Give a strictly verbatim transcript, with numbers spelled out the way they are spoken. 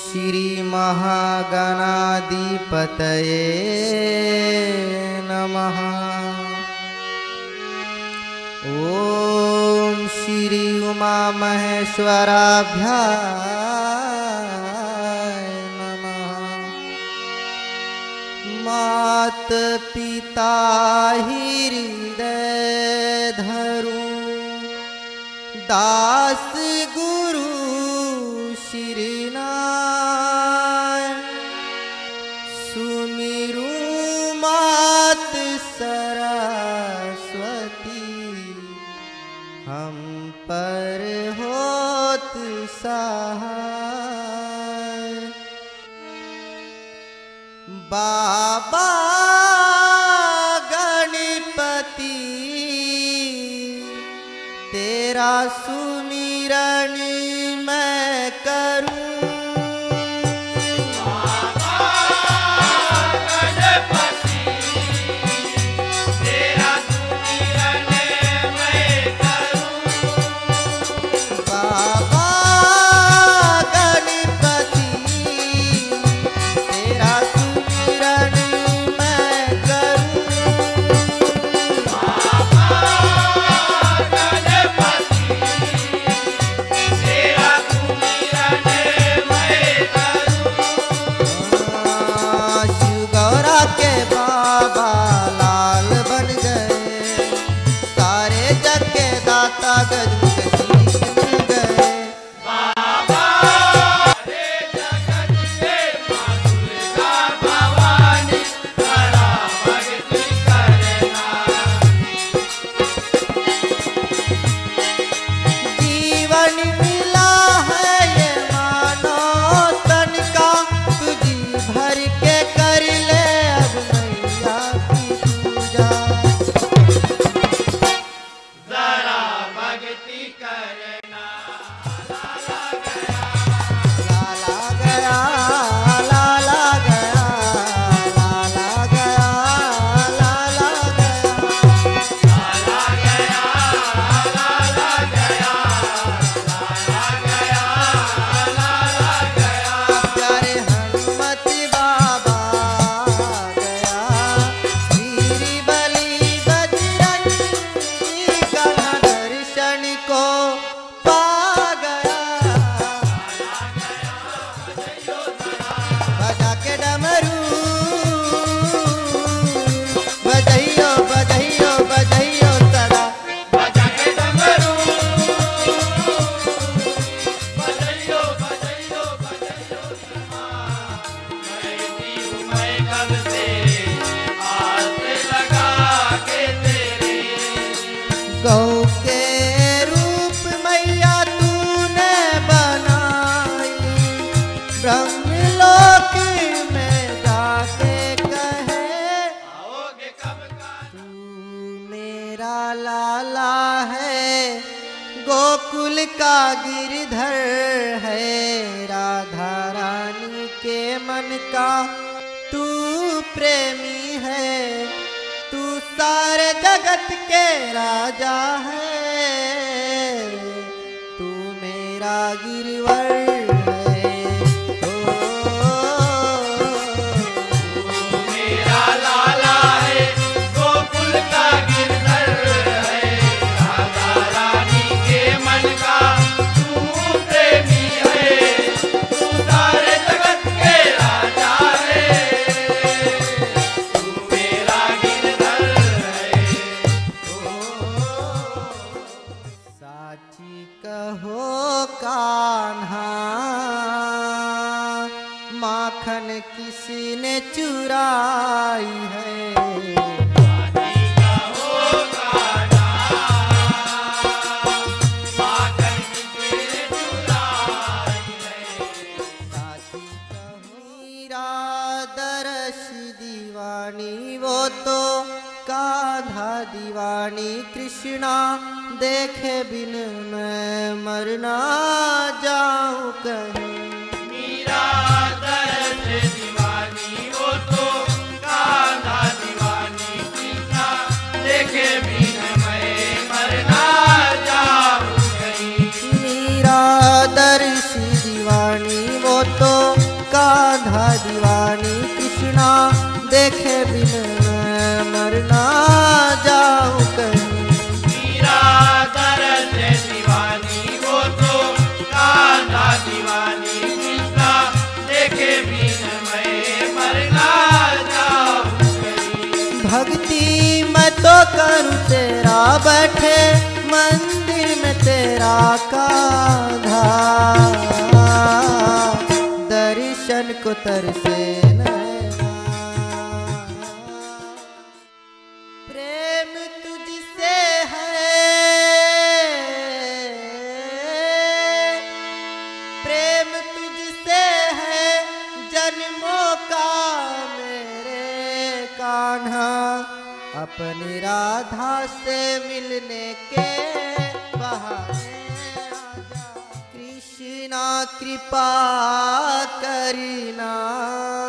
श्री महागणाधिपतये नमः। ओम श्री उमा महेश्वराभ्याय नमः। मात पिता हृदय धरू दास गुरु शिरनाय। सुमिरू मात सरस्वती हम पर होत सहाय। बाबा गणपति तेरा सुमिरन मैं करूं। गौ के रूप मैया तूने बनाई, ब्रह्मलोक में जाके कहे आओगे कब का। तू मेरा लाला है, गोकुल का गिरधर है, राधा रानी के मन का तू प्रेमी है। तू सारे जगत के राजा है, तू मेरा गिरवर है। ओ, तू मेरा लाला है, गोकुल का गिरधर है, राधा रानी के मन का तू प्रेमी है। तू सारे जगत के राजा है, तू मेरा साची कहो कान्हा, माखन किसी ने चुराई है। साची कहो कान्हा, माखन किसी ने चुराई है। साची कहो मीरा दरस दीवानी, वो तो कान्हा दीवानी। कृष्णा देखे बिन मैं मर ना जाऊं कहीं। मीरा दरस दीवानी, वो तो कान्हा दीवानी। कृष्णा देखे बिन मैं मर ना जाऊं कहीं। मीरा दरस दीवानी, वो तो बैठे मंदिर में तेरा कान्हा, दर्शन को तरसे नैना। प्रेम तुझसे है, प्रेम तुझसे है जन्मों का मेरे कान्हा, अपनी राधा से मिलने के बहाने आजा। कृष्णा कृपा करीना।